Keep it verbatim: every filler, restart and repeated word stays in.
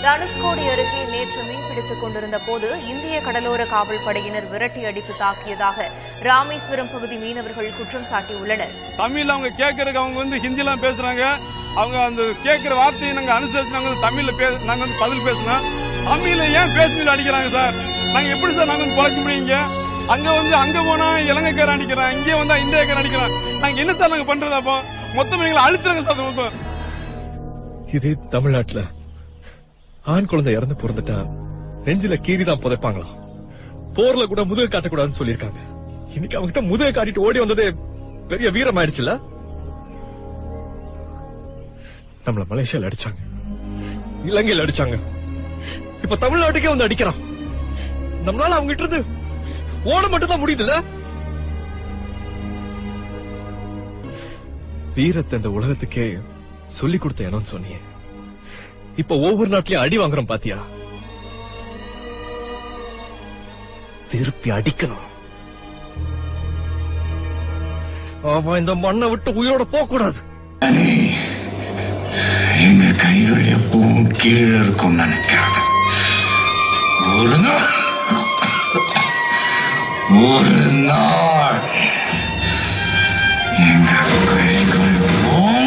தனுஷ்கோடி அருகே நேற்று மீன்பிடித்துக் கொண்டிருந்த போது இந்திய கடலோர காவல் படையினர் விரட்டி அடித்து தாக்கியதாக ராமேஸ்வரம் பகுதி மீனவர்கள் குற்றம் சாட்டியுள்ளனர். தமிழ் அவங்க கேட்கறதுக்கு அவங்க வந்து ஹிந்திலாம் பேசுறாங்க. அவங்க அந்த கேட்கிற வார்த்தையை நாங்க அனுசரிச்சு நாங்க தமிழ்ல நாங்க வந்து பதில் பேசணும். தமிழ்ல ஏன் பேசுமில் அடிக்கிறாங்க சார்? நாங்க எப்படி சார் நாங்க வந்து பொழைக்க முடியுங்க? அங்க வந்து அங்க போனா இலங்கைக்கார அடிக்கிறான், இங்கே வந்தா இந்தியாக்கார அடிக்கிறான். நாங்க என்ன சார் நாங்க பண்றது? அப்போ மொத்தம் எங்களை அழிச்சிருங்க சார். இதே தமிழ்நாட்டுல ஆண் குழந்தை இறந்து பிறந்துட்டா நெஞ்சில கீரிதான் புதைப்பாங்களாம். போர்ல கூட முதுக காட்டக்கூடாதுன்னு சொல்லியிருக்காங்க. இன்னைக்கு அவங்கிட்ட முதுக காட்டிட்டு ஓடி வந்ததே பெரிய வீரம் ஆயிடுச்சுல. நம்மள மலேசியால அடிச்சாங்க, இலங்கையில அடிச்சாங்க, இப்ப தமிழ்நாட்டுக்கே வந்து அடிக்கிறான். நம்மளால அவங்க கிட்ட இருந்து ஓட மட்டும் தான் முடியுதுல்ல. வீரத்தை இந்த உலகத்துக்கே சொல்லி கொடுத்த இடம்னு சொன்னீங்க. இப்ப ஒவ்வொரு நாட்டிலயும் அடி வாங்குறோம் பாத்தியா? திருப்பி அடிக்கணும். அவன் இந்த மண்ணை விட்டு உயிரோட போக கூடாது. எங்க கைகள் எப்பவும் கீழே இருக்கும் நினைக்காத. ஒரு நாள் ஒரு நாள் எங்க கைகள்